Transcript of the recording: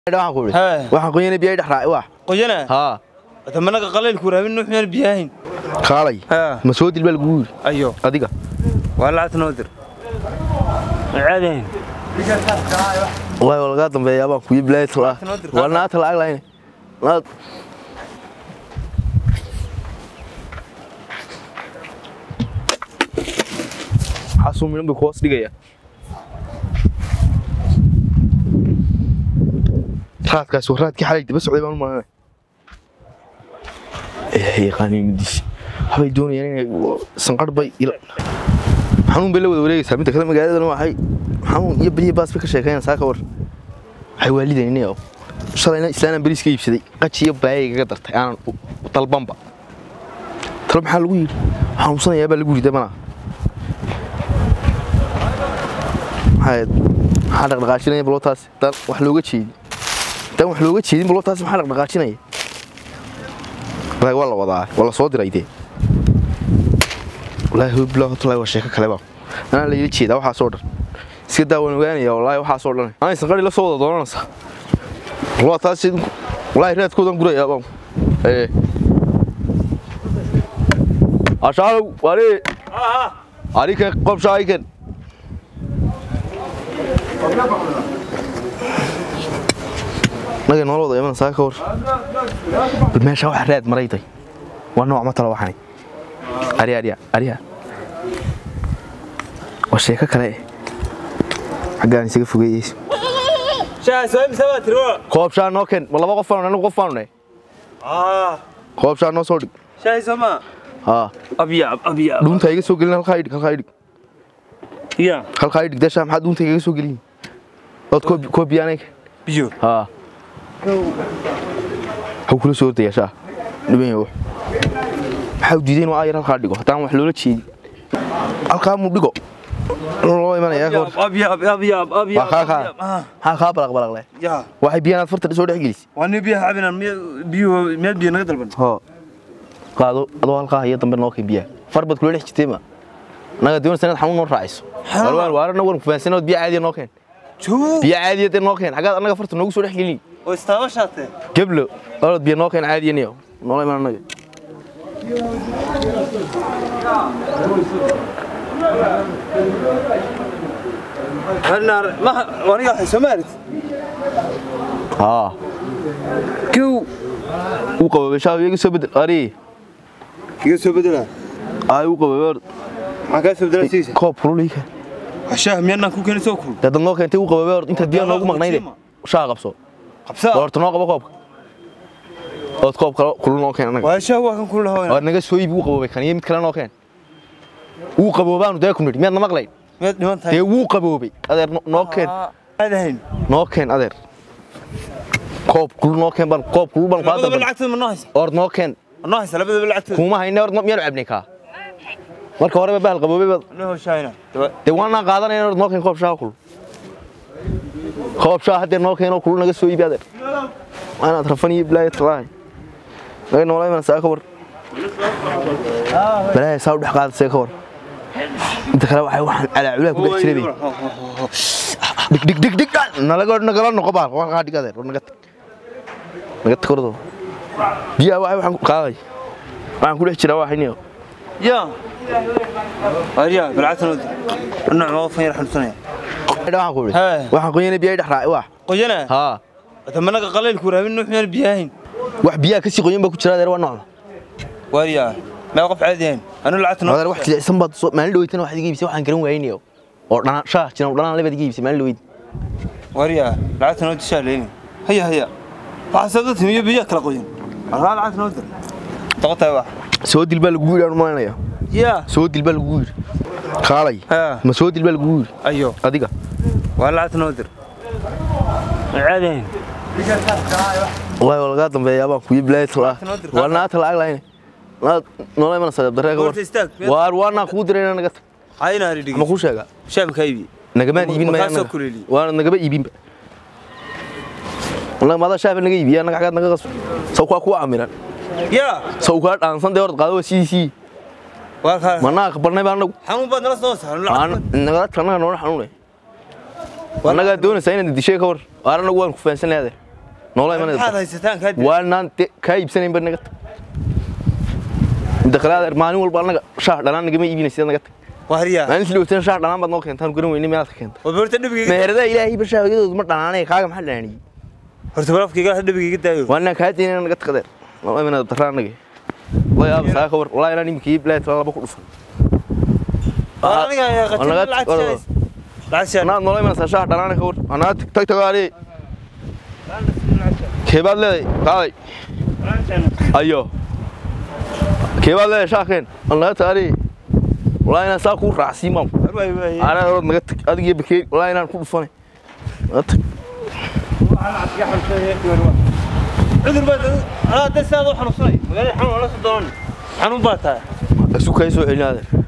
waxaan qoyana biyo dhaxraa wax qoyana ha tamanaga qaleelku raabin nuux meel biyahin kaalay ma soo dilbal guur ayo adiga wala atnoodir caadeen wallahi walaga dambeeyaa baan ku yiblaay tala wana tala aglayn la xasuumin bi koos dhigaya raadkaas waraadkii xalay dib socday baan maana qaniin dis habay doonayaan inay sanqar bay ila xanuun bay la wada wareegaysaa midda kale magaalada waxay xanuun iyo biyo baas ka sheekayaan saaka war waxay waalidaynayo shalayna islaana bariiska iibsaday qajiyo baayga dartay aan dalbanba talab maxaa lagu yiri xanuunsanayaa baa lagu riday mana hada dhaqaashinaya balootaas dan wax looga jeedi dan wax looga jeedin balootaas maxaa dhaqaashinaya wala wadaa wala soo dirayde wallahi hublo talay waa sheeko kale ba ana la jeeda waxa soo dhar iska daawan ogaanaya wallahi waxa soo dhan ana sanqari la soo wada doonanaysa balootaas wallahi raadkoodan guraya baan ashaalow wali arika qof shaaykan naga noloda iman saaka war meesha wax raad marayday waa nooc ma tala waxani ariya waa sheeko kale xagaan isaga fogeeyay soo imsaba tiro koob shaan noo keen laba qof aan anigu qof aan koob shaan noo soo dhig shay sama abiya dunta iga soo gelin halka idhig ya halka idhig dasha maxaa dunta iga soo gelin od koob yaanay biyo how kula soo ordayashaa dhibayo waxa uu diiday inuu ayar halka dhigo haddaan wax loola jeedin halka mu dhigo loo imanaya abiya ha balaq leh ya waxay biyaan farta soo dhex gelisay waan biyo cabinan biyo naga dalban qaado adoo halka iyo dambe noo keen biyo farbad kula dhex jirtay ma naga doon sanad xanuun noo raacayso waarna waan ku faansanad biyo caadi noo keen biyo caadi noo keen xagaad anaga farta noogu soo dhex gelin oo istaabashate قبله أرد بيناكين عادي نيو والله ما نجي هالنار ما وانيا حسمارت كيو وقوي بشاف يجي سبد أري يجي سبدنا وقوي برد ما كان سبدنا سيسي كوب روليك عشان مينا كوكين سوكر ده ناكين تي وقوي برد أنت بيان ناقو مغنيدة شاغب صو ورت ناقو بكوب أو كوب كلنا كان أنا وإيش هو كان كله هون أنا جالس شوي بوقبه كان يمت كلنا كان وقبه بانو ده كمدي مين نمقلين ده وقبه بي أدر ناكين هذا هين ناكين أدر كوب كلنا كان بان كوب كل بان هذا بالعكس من ناس أرد ناكين ناس لا بالعكس كوما هينا أرد نبيار عبنيكا marka hore baa qalqabay no shayna de wana qaadanayna noo keen koob shaa hadda noo keen oo kullu naga soo iibiyay ana tarafani bilaay talaay laga noolay man saaka war bilaay saa u dhex qaad saaka war inta kale waxaan ala culaa ku dhex jiray dig nagala noqo baa waxa dhigadeer naga takordo biya waxaan qaaday waxaan ku dhex jiraa waxayniyo يا أريا بالعكس النوع ما فين راح نصنع waxaan qoyana biyo dhaxraa wax qoyana tamanaga qaleelku raabin nuux meel biyahin wax biya ka sii qoyan ba ku jira waa nooc wariya ma qof caadiyan anu lacagtana wax jilicsan baad maalin dhaweytana wax iibisay waxaan garan waaynayo oo dhanaan shaah jina dhanaan labad iibisay maalin dhaweyd wariya lacagtana tishaaleyn haya waxaad timiyo biyo kala qoyan ana lacagtana wada taqtay wax soo dilba lagu yiraahdo maanaya ya soo dilba lagu yiri kaalay ma soo dilba lagu yiri ayo adiga wala atnoodir caadeen wallahi walaga dambeeyaa baan ku yiblaay tala wana tala aglayn la noolay man sadab dareego waana ku direena naga ayna ridigi ma ku sheega shaabka iibi nagama iibin ma waana nagaba iibin والله ما هذا شايف إنك يبي أنا قاعد نقص سوكوا كوا عميران يا سوكوا أنسان ده ورد قالوا سي ما أنا خبرنا بأنه حنون بدنا نص أنا نقدر كنا نروح حنون أنا قاعد دون سين دي شيء كور أنا نقول كفن سنة هذا noolay mana maxaad haysataan ka dib waanaan ka iibsanayn banaga daqalaad maalin walba anaga shaah dhalaan naga ma iibinaysid naga wahriya maalin sidoo tan shaah dhalaan baad noo keentaan garan weynay meelaad ka keento oo beerta dhibiga meherada ilaahay bashaawiyadoodu ma dhalaanay kaaga maxaa dhalaanay horta barafkiga dhibiga daayo waana ka diinay naga taqadeer noolay mana daraan naga way aab saaka war wallahi inaan imkii bilaad laba ku dhufan aniga ya qatin lacag أنا نولي من ساشة دلنا كور أنا تك تقاري كيبال لي قاي أيوه كيبال لي شاكين الله تاري والله أنا ساكور راسي مام أنا أرد نقط أدقي بكير والله أنا نكون فني عذر بعد هذا السادة حنصني مقال حنو ولا صدقني حنو باتها سوق كيسو هنا